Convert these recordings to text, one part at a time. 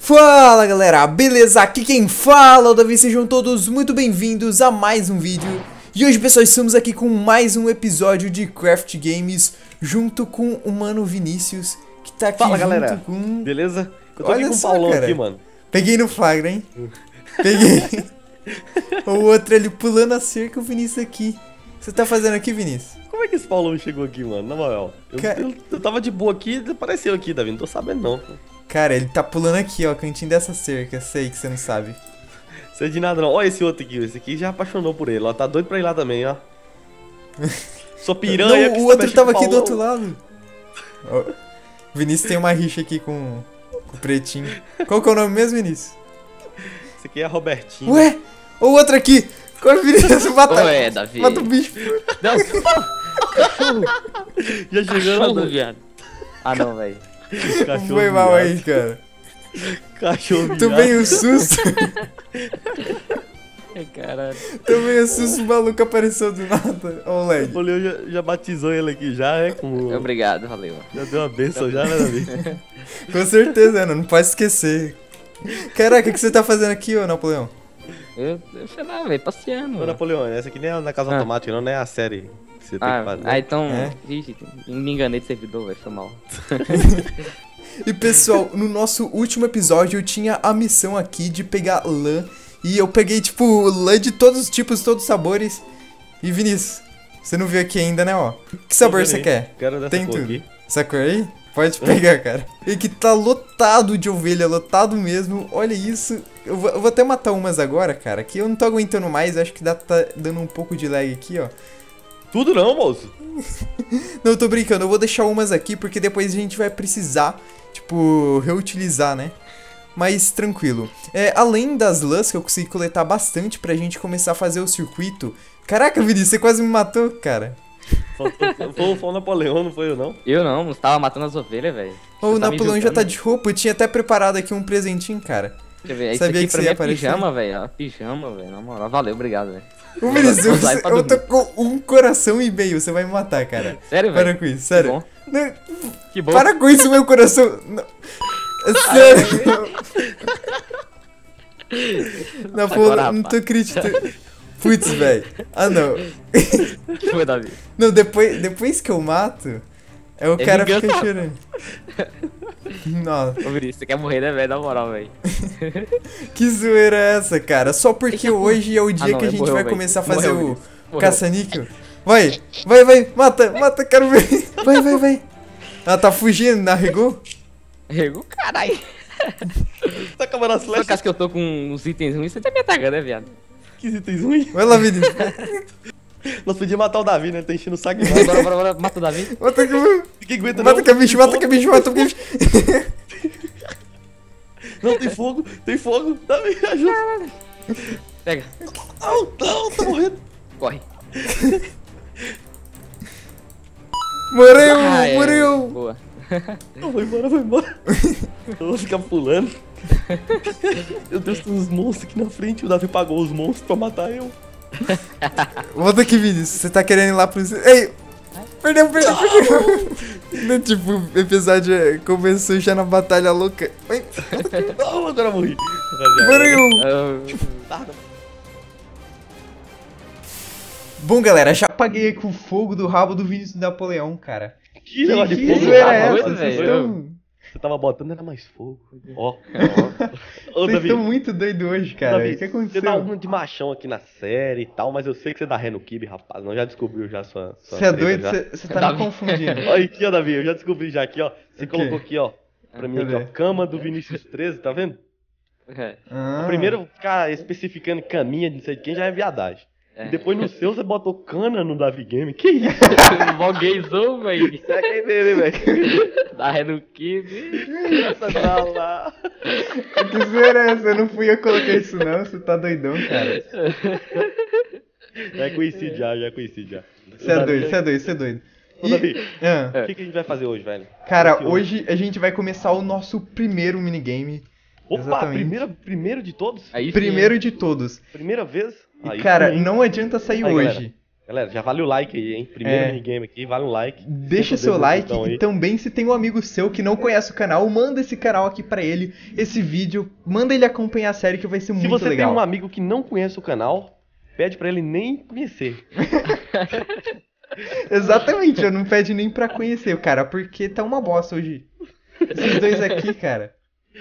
Fala galera, beleza? Aqui quem fala é o Davi, sejam todos muito bem-vindos a mais um vídeo. E hoje, pessoal, estamos aqui com mais um episódio de Craft Games, junto com o mano Vinícius, que tá aqui. Fala junto galera, com... beleza? Eu tô Olha aqui com o só, Paulão cara. aqui, mano. Peguei no flagra, hein? Peguei. O outro ali pulando a cerca, o Vinícius aqui. O que você tá fazendo aqui, Vinícius? Como é que esse Paulão chegou aqui, mano? Na moral, eu tava de boa aqui e apareceu aqui, Davi, não tô sabendo não. Cara, ele tá pulando aqui, ó, cantinho dessa cerca, sei que você não sabe. Sei de nada não. Olha esse outro aqui, esse aqui já apaixonou por ele, ó, tá doido pra ir lá também, ó. Sou piranha. Não, que o você outro mexe tava com o aqui do Paulão. outro lado. Ó, Vinícius tem uma rixa aqui com o pretinho. Qual que é o nome mesmo, Vinícius? Esse aqui é a Robertinho. Ué, o outro aqui. Qual é o Vinícius? Mata, Ué, Davi. mata o bicho. Não, Já chegou lá, cachorro, viado. Ah, não, velho. Cachorro Foi mal viado. aí, cara. Cachorro Tomei viado. um susto. Ai, caralho. Tomei um susto, o maluco apareceu do nada. Ó o O leg. Paulão já batizou ele aqui já, é? Como... Obrigado, valeu. Já deu uma benção já, né, Davi? Com certeza, não pode esquecer. Caraca, o que você tá fazendo aqui, ô Napoleão? Eu sei lá, velho, passeando. Ô, Napoleão, essa aqui nem é na casa Ah. automática, não é a série que você tem que fazer. Então. É? Ixi, me enganei de servidor, velho, foi mal. E pessoal, no nosso último episódio eu tinha a missão aqui de pegar lã. E eu peguei, tipo, lã de todos os tipos, todos os sabores. E Vinícius, você não viu aqui ainda, né, ó? Que sabor vendo você aí. quer? Quero dessa Tem cor tudo. aqui. Essa cor aí? Pode pegar, cara. E que tá lotado de ovelha, lotado mesmo. Olha isso. Eu vou até matar umas agora, cara. Que eu não tô aguentando mais. Acho que tá dando um pouco de lag aqui, ó. Tudo não, moço. Não, eu tô brincando. Eu vou deixar umas aqui porque depois a gente vai precisar, tipo, reutilizar, né? Mas tranquilo. Além das lãs que eu consegui coletar bastante pra gente começar a fazer o circuito. Caraca, Vinícius, você quase me matou, cara. Foi o Napoleão, não foi eu não? Eu não, tava matando as ovelhas, velho. Ô, o Você tá me Napoleão já julgando? tá de roupa. Eu tinha até preparado aqui um presentinho, cara. Deixa eu ver, isso Sabia aqui que pra você mim ia é aparecer? pijama, velho. ó, Pijama, velho, na moral. Valeu, obrigado, velho. Ô, Vinícius, Vamos lá, pra eu tô dormir. com um coração e meio. Você vai me matar, cara. Sério, velho? Para com isso, sério. bom. Não, Que bom. para com isso, meu coração. Não. É sério. Não, pô, Agora, não tô rapaz. acreditando. Putz, velho. Ah, não. Que foi, Davi? Não, depois que eu mato, o É cara vingança. fica chorando. Nossa, Ô, Vinícius, você quer morrer, né, velho? Na moral, velho. que zoeira é essa, cara? Só porque Deixa eu- hoje é o dia não, que a é gente morreu, vai velho. começar a fazer Morreu, o Vinícius. Morreu. caça-níquel. Vai, mata, quero ver. Vai. Ela tá fugindo, arregou? Rego, caralho. Tá acabando as Por flechas? acaso que eu tô com uns itens ruins, você tá me atacando, né, viado? Que itens ruins. Vai lá, Vinícius. Nós podíamos matar o Davi, né? Ele tá enchendo o saco. Bora, mata o Davi. Mata que Quem aguenta mata não? que é bicho, mata que é bicho, mata que é bicho. Não, tem fogo. Davi, ajuda. Pega, Não, tá morrendo. corre. Morreu, Ah, é, morreu. Boa. Não, vou embora. Eu vou ficar pulando. Meu Deus, tem uns monstros aqui na frente. O Davi pagou os monstros pra matar eu. Volta aqui, Vinícius. Você tá querendo ir lá pro... Ei! Perdeu. Não, tipo, o episódio começou já na batalha louca. Oi, Não, agora eu morri. morreu. Ah, Bom, galera, já apaguei aqui o fogo do rabo do Vinícius Napoleão, cara. Que negócio de Que fogo. zoeira tá é doido, essa? Vocês velho. estão... Você tava botando, era mais fogo. Ó. Ô, Vocês Davi. estão muito doidos hoje, cara. Davi, O que você aconteceu? dá uma de machão aqui na série e tal, mas eu sei que você dá ré no kibe, rapaz. Não, já descobriu já sua Você é treta doido? já. Você tá me Davi. confundindo. Olha aqui, ó, Davi, eu já descobri já aqui, ó. Você O quê? colocou aqui, ó, pra mim aqui, ó, Cadê? cama do Vinícius 13, tá vendo? é. Ah. Primeiro ficar especificando caminha de não sei de quem já é viadagem. É. E depois no seu você botou cana no Davi Game. Que isso? Mó gayzão, velho. Isso é quem dele, velho. Dá ré no kibe. Essa tá lá. Que zoeira é essa? Não fui eu que coloquei isso não, você tá doidão, cara. Já conheci já conheci já. Você é doido. Ô, Davi, Ah, o que a gente vai fazer hoje, velho? cara, Que hoje a gente vai começar o nosso primeiro minigame. Opa, exatamente. primeiro de todos? Aí sim, Primeiro de todos. Primeira vez? E, Aí cara, sim, hein? não adianta sair Aí, hoje. galera. Galera, já vale o like aí, hein? Primeiro minigame aqui, vale um like. Deixa Senta o seu dedo no like botão aí. e também se tem um amigo seu que não conhece o canal, manda esse canal aqui pra ele, esse vídeo, manda ele acompanhar a série que vai ser Se muito você legal. tem um amigo que não conhece o canal, pede pra ele nem conhecer. Exatamente, eu não pede nem pra conhecer o cara, porque tá uma bosta hoje. Esses dois aqui, cara.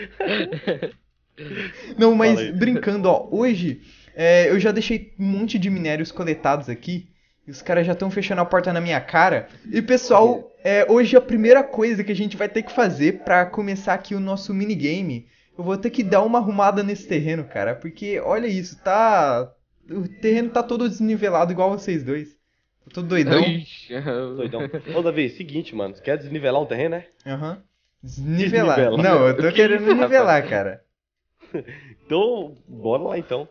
Não, mas Fala aí. brincando, ó, hoje eu já deixei um monte de minérios coletados aqui. E os caras já estão fechando a porta na minha cara. E pessoal, hoje a primeira coisa que a gente vai ter que fazer pra começar aqui o nosso minigame, eu vou ter que dar uma arrumada nesse terreno, cara. Porque olha isso, o terreno tá todo desnivelado igual vocês dois. Tô todo doidão. Ixi, Doidão. Ô, Davi, seguinte, mano. Quer desnivelar o terreno, né? Aham. Desnivelar. Desnivelar. Não, eu tô Que querendo isso, nivelar, cara. Então, bora lá então.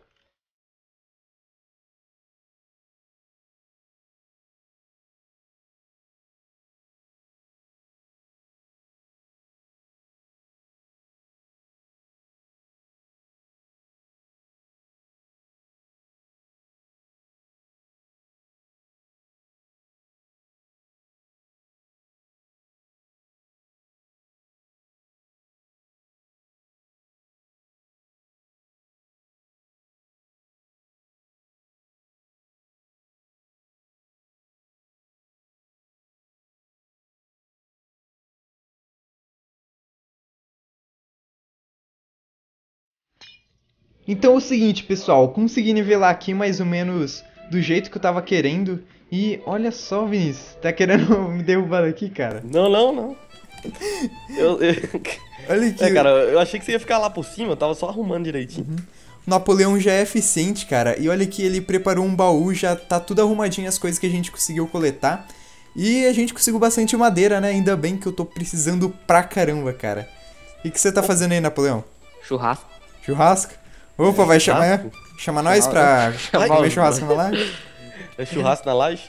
Então é o seguinte, pessoal, consegui nivelar aqui mais ou menos do jeito que eu tava querendo. E olha só, Vinícius, tá querendo me derrubar daqui, cara? Não. Eu- Olha aqui, cara, eu achei que você ia ficar lá por cima, eu tava só arrumando direitinho. o Napoleão já é eficiente, cara. E olha que ele preparou um baú, já tá tudo arrumadinho as coisas que a gente conseguiu coletar. E a gente conseguiu bastante madeira, né? Ainda bem que eu tô precisando pra caramba, cara. O que você tá fazendo aí, Napoleão? Churrasco. Churrasco? Opa, vai chamar nós pra Chamar comer os churrasco na live? É churrasco na laje?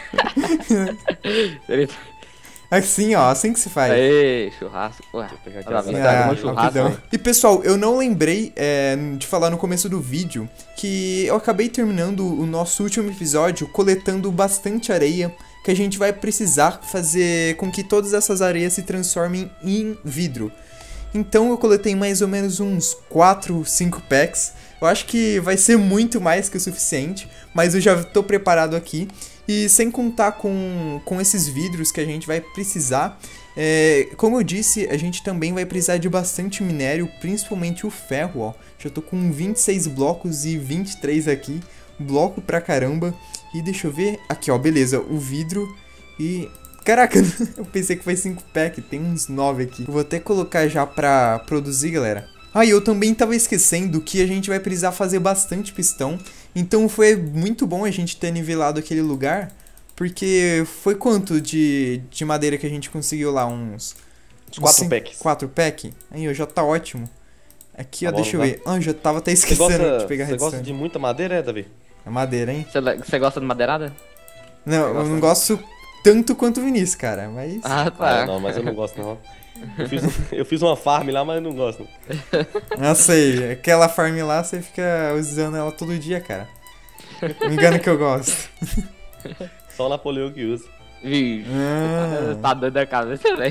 Assim, ó, assim que se faz. Aê, churrasco. Ué, eu pegar aqui olha lá, a você minha. tá com churrasco, rapidão. né? E pessoal, eu não lembrei de falar no começo do vídeo que eu acabei terminando o nosso último episódio coletando bastante areia que a gente vai precisar fazer com que todas essas areias se transformem em vidro. Então eu coletei mais ou menos uns 4, 5 packs. Eu acho que vai ser muito mais que o suficiente, mas eu já tô preparado aqui. E sem contar com esses vidros que a gente vai precisar, como eu disse, a gente também vai precisar de bastante minério, principalmente o ferro, ó. Já tô com 26 blocos e 23 aqui, bloco pra caramba. E deixa eu ver, aqui ó, beleza, o vidro e... Caraca, eu pensei que foi 5 pack, tem uns 9 aqui. Eu vou até colocar já pra produzir, galera. Ah, e eu também tava esquecendo que a gente vai precisar fazer bastante pistão. Então foi muito bom a gente ter nivelado aquele lugar. Porque foi quanto de madeira que a gente conseguiu lá? Uns 4 packs. 4 pack? Aí, ó, já tá ótimo. Aqui, Tá ó, bom, deixa eu tá? ver. Ah, já tava até Você esquecendo gosta, de pegar você gosta redstone. de muita madeira, Davi? É madeira, hein? Você gosta de madeirada? Não, eu não gosto tanto quanto o Vinícius, cara. Mas... Ah, tá. Ah, não, mas eu não gosto não. Eu fiz uma farm lá, mas eu não gosto. Não. Não sei, aquela farm lá você fica usando ela todo dia, cara. Me engano que eu gosto. Só o Napoleão que usa. Vixe. Ah. Tá doido da cabeça, velho.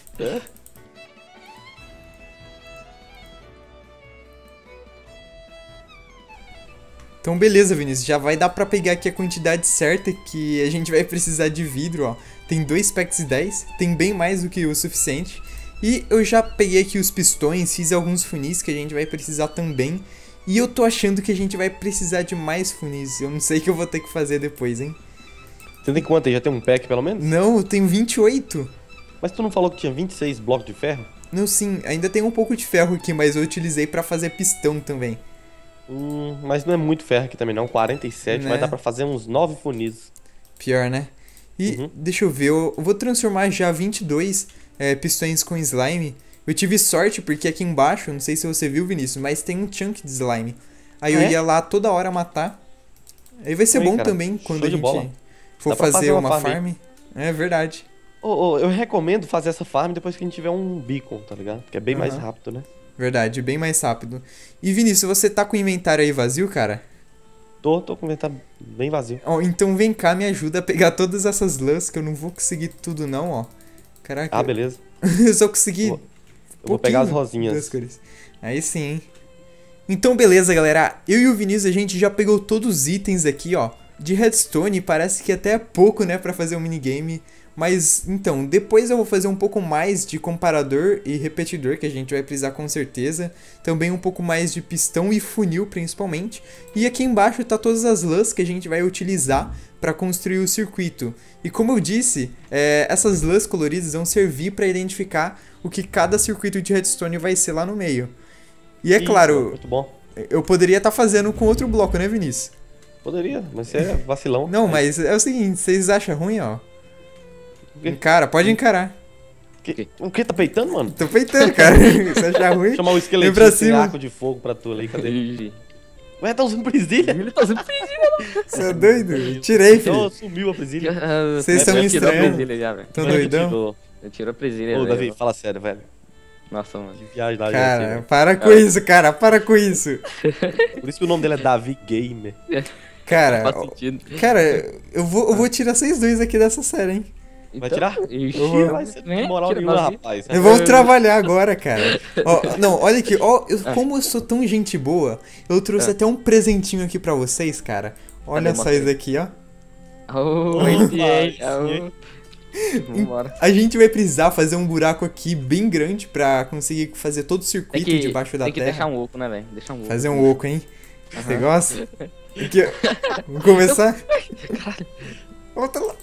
Então beleza, Vinícius, já vai dar pra pegar aqui a quantidade certa que a gente vai precisar de vidro, ó. Tem 2 packs e 10, tem bem mais do que o suficiente. E eu já peguei aqui os pistões, fiz alguns funis que a gente vai precisar também. E eu tô achando que a gente vai precisar de mais funis, eu não sei o que eu vou ter que fazer depois, hein. Você tem quanto aí? Já tem um pack pelo menos? Não, eu tenho 28. Mas tu não falou que tinha 26 blocos de ferro? Não, sim, ainda tem um pouco de ferro aqui, mas eu utilizei pra fazer pistão também. Mas não é muito ferro aqui também não, 47, Né? vai dar pra fazer uns 9 funis. Pior, né? E deixa eu ver, eu vou transformar já 22 pistões com slime. Eu tive sorte porque aqui embaixo, não sei se você viu, Vinícius, mas tem um chunk de slime. Aí eu É? ia lá toda hora matar. Aí vai ser Oi, bom cara, também quando show a de gente bola. for Dá pra fazer fazer uma uma farm farm. É verdade. Eu recomendo fazer essa farm depois que a gente tiver um beacon, tá ligado? Que é bem mais Aham. rápido, né? Verdade, bem mais rápido. E Vinícius, você tá com o inventário aí vazio, cara? Tô com o inventário bem vazio. Ó, então vem cá, me ajuda a pegar todas essas lãs, que eu não vou conseguir tudo não, ó. Caraca, Ah, beleza. eu só consegui Eu vou pegar as pouquinho rosinhas. das cores. Aí sim, hein. Então beleza, galera. Eu e o Vinícius, a gente já pegou todos os itens aqui, ó. De redstone, parece que até é pouco, né, pra fazer um minigame. Mas, então, depois eu vou fazer um pouco mais de comparador e repetidor, que a gente vai precisar com certeza. Também um pouco mais de pistão e funil, principalmente. E aqui embaixo tá todas as lãs que a gente vai utilizar para construir o circuito. E como eu disse, essas lãs coloridas vão servir para identificar o que cada circuito de redstone vai ser lá no meio. E é Isso, claro, muito bom. eu poderia estar fazendo com outro bloco, né, Vinícius? Poderia, mas você é vacilão. Não, mas é o seguinte, vocês acham ruim, ó? quê? Encara, pode encarar. O que? Tá peitando, mano? Tô peitando, cara. Você achar ruim? Chamar o Vem esqueletinho pra sem cima. arco de fogo pra tu ali, cadê? Ixi. Ué, tá usando presilha? Ele tá usando presilha. Você é doido? Tirei, Então filho. sumiu a presilha. Vocês estão me tirou a estranhando. presilha já, velho. Tão doidão? Tirou. Eu tirou a presilha, Ô, velho. Davi, fala sério, velho. Nossa, mano. Que viagem da Cara, gente, para com isso, cara. Para com isso. velho. Por isso que o nome dele é Davi Gamer. Cara, Faz sentido. cara, eu vou tirar vocês dois aqui dessa série, hein? Vai tirar? Ixi, vou. Vai ser né? moral Tira nenhuma, vazio. rapaz. Vamos trabalhar agora, cara. Ó, não, olha aqui, ó, como eu sou tão gente boa, eu trouxe até um presentinho aqui pra vocês, cara. Olha Cadê? só Mostra isso aqui, ó. Oi, Sim. Vambora. A gente vai precisar fazer um buraco aqui bem grande pra conseguir fazer todo o Tem circuito que, debaixo da tem que terra. deixar um oco, né, velho? Deixar um oco. Fazer um oco, hein? Você gosta? Aqui, ó. Vamos começar? Volta lá.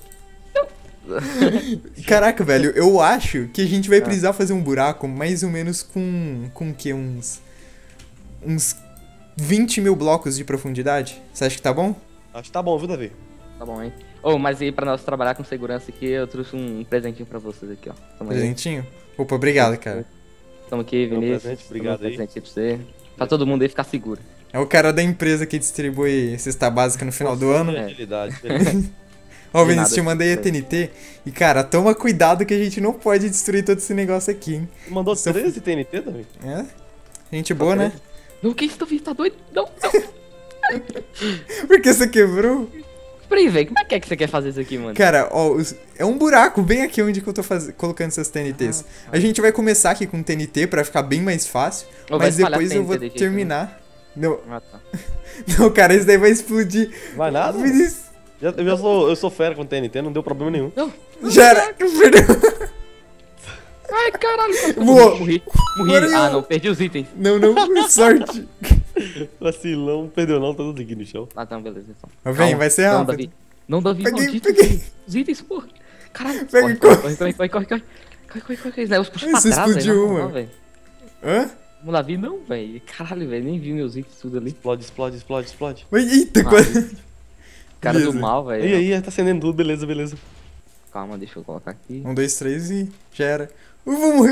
Caraca, velho, eu acho que a gente vai precisar fazer um buraco mais ou menos com o quê? Uns 20 mil blocos de profundidade. Você acha que tá bom? Acho que tá bom, viu, Davi? Tá bom, hein? Ô, mas aí pra nós trabalhar com segurança aqui, eu trouxe um presentinho pra vocês aqui, ó. Tamo aí. Presentinho? Opa, obrigado, cara. Tamo aqui, Meu Vinícius. presente, obrigado Tamo um aí. presente pra você. Pra todo mundo aí ficar seguro. É o cara da empresa que distribui cesta básica no final do ano. Agilidade. Ó, De Vinícius, nada, te mandei a TNT. E, cara, toma cuidado que a gente não pode destruir todo esse negócio aqui, hein? Mandou Seu- 13 TNT, Davi? É? Gente boa, né? Não, que isso, Davi? Tá doido? Não, não. Por que você quebrou? Peraí, velho. Como é que você quer fazer isso aqui, mano? Cara, ó, é um buraco bem aqui onde que eu tô colocando essas TNTs. A gente vai começar aqui com TNT pra ficar bem mais fácil. Ô, vai Mas espalhar depois eu vou TNT desse jeito, terminar. Não, Ah, tá. não, cara, isso daí vai explodir. Vai nada? Vinícius, Eu sou fera com TNT, não deu problema nenhum. Não. já era. Perdeu. Ai, caralho. Morri. Morri. Morreu. Ah, não. Perdi os itens. Não, sorte. Vacilão, não perdeu não, tá tudo aqui no chão. Ah, tá, beleza. Então. Vem, Calma. vai ser Não, rápido. Davi. Não, Davi, Peguei, maldito. peguei. Os itens, porra. Caralho. Pega, Corre. Esse negócio puxa pra Isso trás, explodiu velho. uma. Não, velho. Hã? O Davi não, velho. Caralho, velho. Nem vi meus itens tudo ali. Explode. Eita, Ah, quase. Cara Beleza. do mal, velho. Aí, tá acendendo tudo, beleza. Calma, deixa eu colocar aqui. 1, 2, 3 e já era. Eu vou morrer,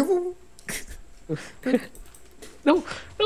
Não.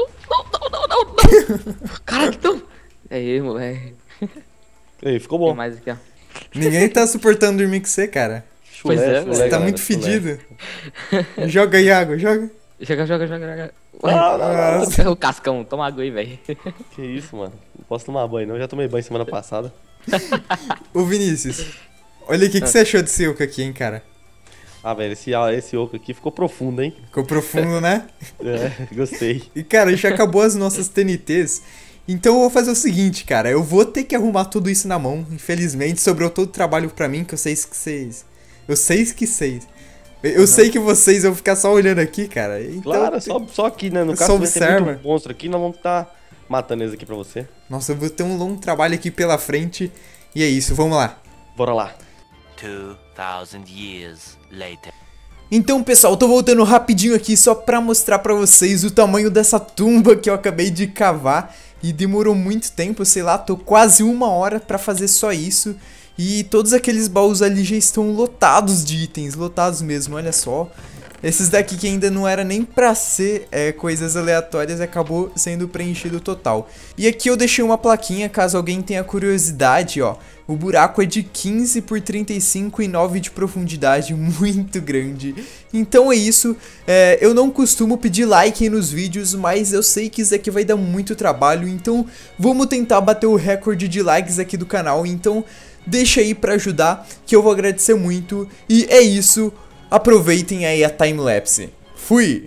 Caralho, não. É erro, velho. Aí, ficou Tem bom. mais aqui, ó. Ninguém tá suportando dormir com você, cara. Pois é, Você tá galera, muito chulé. fedido. Joga aí água, joga. Joga. Nossa. O cascão, toma água aí, velho. Que isso, mano. Não posso tomar banho, não. Eu já tomei banho semana passada. Ô, Vinícius, olha aqui, o que você achou desse oco aqui, hein, cara? Ah, velho, esse oco aqui ficou profundo, hein? Ficou profundo, né? É, gostei. E, cara, já acabou as nossas TNTs. Então eu vou fazer o seguinte, cara. Eu vou ter que arrumar tudo isso na mão. Infelizmente, sobrou todo o trabalho pra mim, que eu sei que vocês... Eu sei que vocês... Eu sei que vocês vão ficar só olhando aqui, cara. Então, Claro, só aqui, né? No Só caso, vai ter observa. muito monstro aqui, nós vamos estar matando eles aqui pra você. Nossa, eu vou ter um longo trabalho aqui pela frente. E é isso, vamos lá. Bora lá. 2,000 years later. Então, pessoal, eu tô voltando rapidinho aqui só pra mostrar pra vocês o tamanho dessa tumba que eu acabei de cavar. E demorou muito tempo, sei lá, tô quase 1 hora pra fazer só isso. E todos aqueles baús ali já estão lotados de itens, lotados mesmo, olha só. Esses daqui que ainda não era nem pra ser coisas aleatórias, acabou sendo preenchido total. E aqui eu deixei uma plaquinha, caso alguém tenha curiosidade, ó. O buraco é de 15 por 35 e 9 de profundidade, muito grande. Então é isso, eu não costumo pedir like aí nos vídeos, mas eu sei que isso aqui vai dar muito trabalho, então vamos tentar bater o recorde de likes aqui do canal. Então deixa aí pra ajudar, que eu vou agradecer muito. E é isso, aproveitem aí a timelapse. Fui!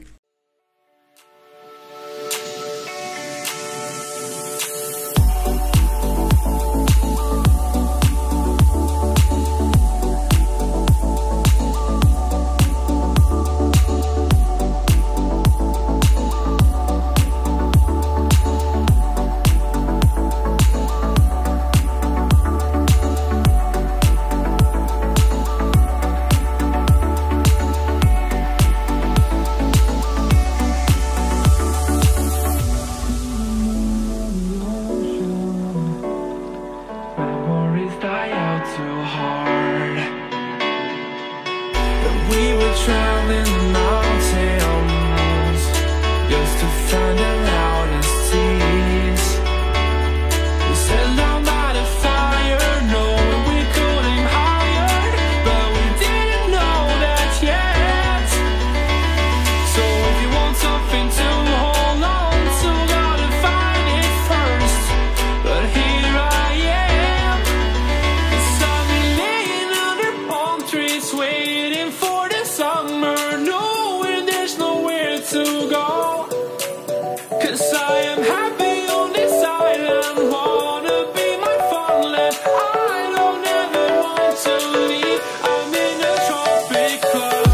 Traveling the mountains just to find the loudest seas. We set down by the fire, knowing we could aim higher, but we didn't know that yet. So if you want something to hold on to, gotta find it first. But here I am, 'cause I've been laying under palm trees waiting for the summer, knowing there's nowhere to go. 'Cause I am happy on this island, wanna be my farmland. I don't ever want to leave, I'm in a tropic club.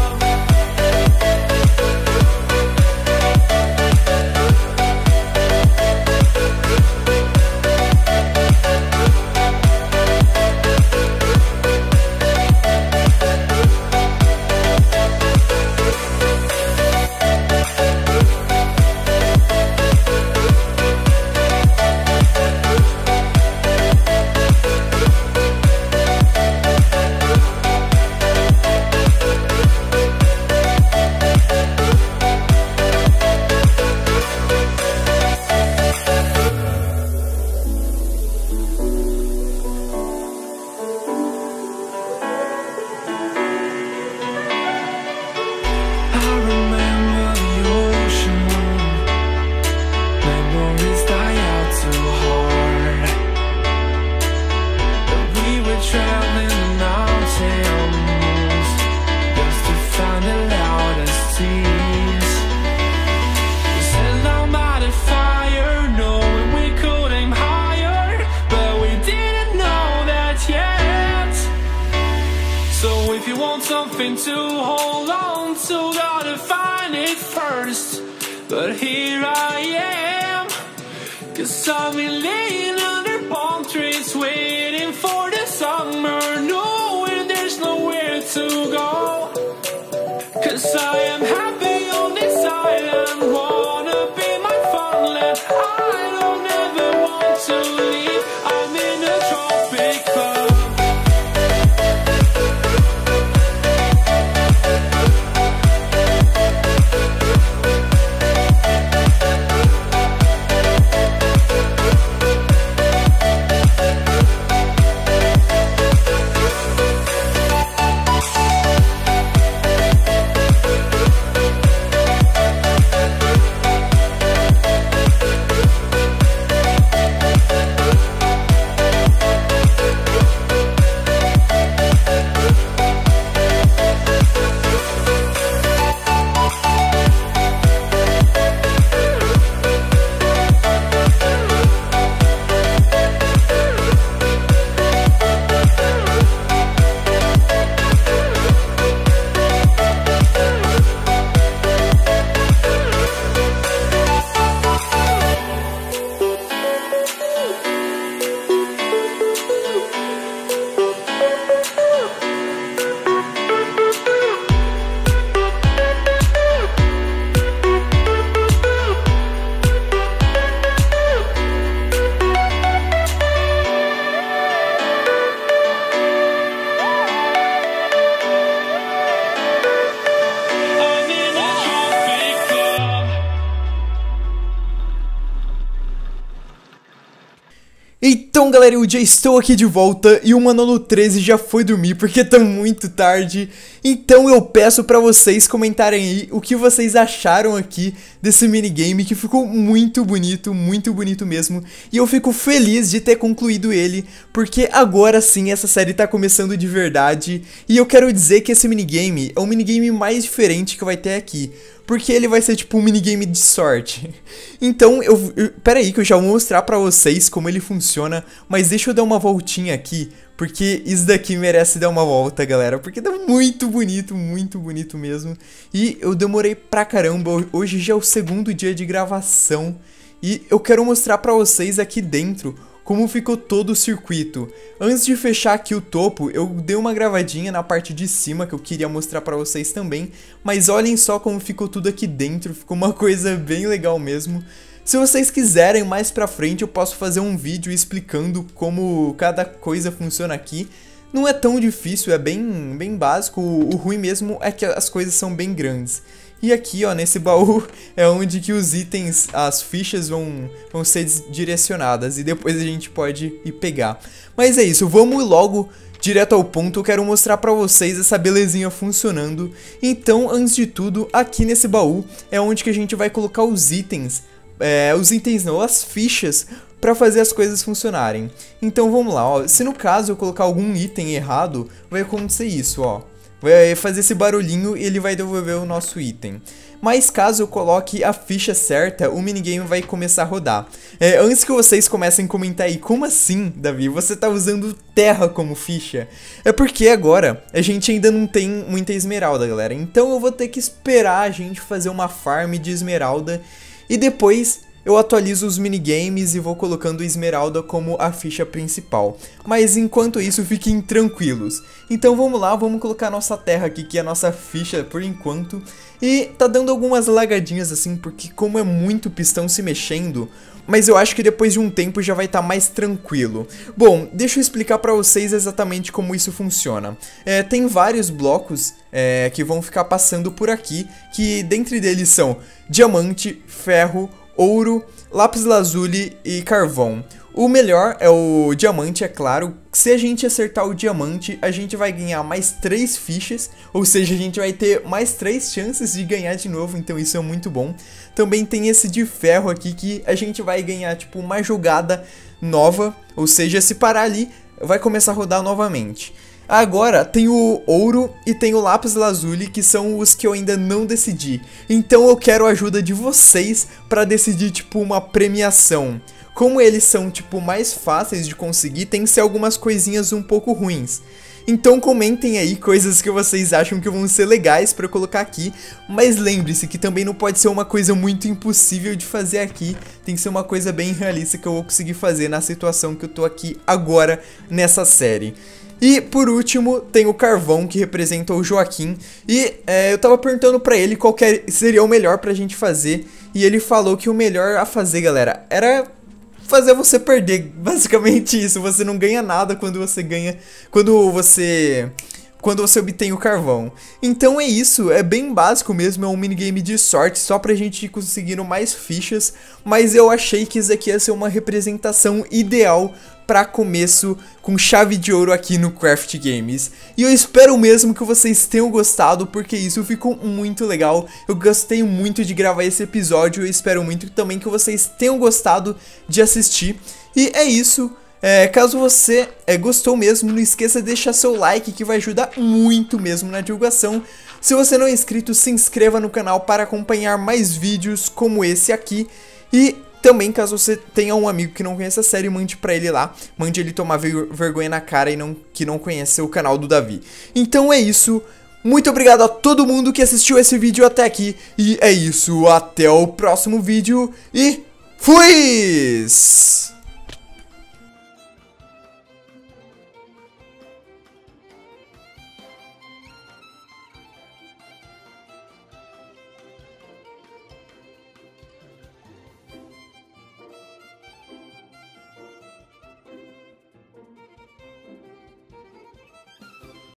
I remember the ocean, memories die out too hard. But we were traveling the mountains just to find the loudest seas. We sat down by the fire, knowing we could aim higher, but we didn't know that yet. So if you want something to hold on to, gotta find it first. But here I am, 'cause I've been laying under palm trees waiting for the summer, knowing there's nowhere to go. 'Cause I am happy on this island, wanna be my farmland. I don't ever want to leave, I'm in a tropic club. Então galera, eu já estou aqui de volta e o Manolo 13 já foi dormir porque tá muito tarde. Então eu peço pra vocês comentarem aí o que vocês acharam aqui desse minigame, que ficou muito bonito mesmo. E eu fico feliz de ter concluído ele, porque agora sim essa série tá começando de verdade. E eu quero dizer que esse minigame é o minigame mais diferente que vai ter aqui, porque ele vai ser tipo um minigame de sorte. Então, pera aí que eu já vou mostrar pra vocês como ele funciona, mas deixa eu dar uma voltinha aqui, porque isso daqui merece dar uma volta, galera, porque tá muito bonito mesmo. E eu demorei pra caramba, hoje já é o segundo dia de gravação, e eu quero mostrar pra vocês aqui dentro como ficou todo o circuito. Antes de fechar aqui o topo, eu dei uma gravadinha na parte de cima que eu queria mostrar pra vocês também, mas olhem só como ficou tudo aqui dentro, ficou uma coisa bem legal mesmo. Se vocês quiserem, mais pra frente eu posso fazer um vídeo explicando como cada coisa funciona aqui. Não é tão difícil, é bem básico, o ruim mesmo é que as coisas são bem grandes. E aqui, ó, nesse baú é onde que os itens, as fichas vão ser direcionadas e depois a gente pode ir pegar. Mas é isso, vamos logo direto ao ponto, eu quero mostrar pra vocês essa belezinha funcionando. Então, antes de tudo, aqui nesse baú é onde que a gente vai colocar os itens, as fichas, pra fazer as coisas funcionarem. Então vamos lá, ó, se no caso eu colocar algum item errado, vai acontecer isso, ó. Vai fazer esse barulhinho e ele vai devolver o nosso item. Mas caso eu coloque a ficha certa, o minigame vai começar a rodar. Antes que vocês comecem a comentar aí, como assim, Davi? Você tá usando terra como ficha? É porque agora a gente ainda não tem muita esmeralda, galera. Então eu vou ter que esperar a gente fazer uma farm de esmeralda. E depois eu atualizo os minigames e vou colocando esmeralda como a ficha principal. Mas enquanto isso, fiquem tranquilos. Então vamos lá, vamos colocar a nossa terra aqui, que é a nossa ficha por enquanto. E tá dando algumas lagadinhas assim, porque como é muito pistão se mexendo, mas eu acho que depois de um tempo já vai estar mais tranquilo. Bom, deixa eu explicar pra vocês exatamente como isso funciona. Tem vários blocos que vão ficar passando por aqui, que dentre deles são diamante, ferro, ouro, lápis lazuli e carvão. O melhor é o diamante, é claro. Se a gente acertar o diamante, a gente vai ganhar mais 3 fichas, ou seja, a gente vai ter mais 3 chances de ganhar de novo, então isso é muito bom. Também tem esse de ferro aqui, que a gente vai ganhar tipo uma jogada nova, ou seja, se parar ali, vai começar a rodar novamente. Agora tem o ouro e tem o lápis lazuli, que são os que eu ainda não decidi. Então eu quero a ajuda de vocês para decidir tipo uma premiação. Como eles são tipo mais fáceis de conseguir, tem que ser algumas coisinhas um pouco ruins. Então comentem aí coisas que vocês acham que vão ser legais pra eu colocar aqui. Mas lembre-se que também não pode ser uma coisa muito impossível de fazer aqui. Tem que ser uma coisa bem realista que eu vou conseguir fazer na situação que eu tô aqui agora nessa série. E por último tem o carvão, que representa o Joaquim. E eu tava perguntando pra ele qual que seria o melhor pra gente fazer. E ele falou que o melhor a fazer, galera, era fazer você perder, basicamente isso. Você não ganha nada quando você obtém o carvão. Então é isso, é bem básico mesmo, é um minigame de sorte, só pra gente ir conseguindo mais fichas. Mas eu achei que isso aqui ia ser uma representação ideal pra começo com chave de ouro aqui no Craft Games. E eu espero mesmo que vocês tenham gostado, porque isso ficou muito legal. Eu gostei muito de gravar esse episódio, eu espero muito também que vocês tenham gostado de assistir. E é isso. Caso você gostou mesmo, não esqueça de deixar seu like, que vai ajudar muito mesmo na divulgação. Se você não é inscrito, se inscreva no canal para acompanhar mais vídeos como esse aqui. E também, caso você tenha um amigo que não conhece a série, mande pra ele lá. Mande ele tomar vergonha na cara que não conhece o canal do Davi. Então é isso. Muito obrigado a todo mundo que assistiu esse vídeo até aqui. E é isso. Até o próximo vídeo. E fui!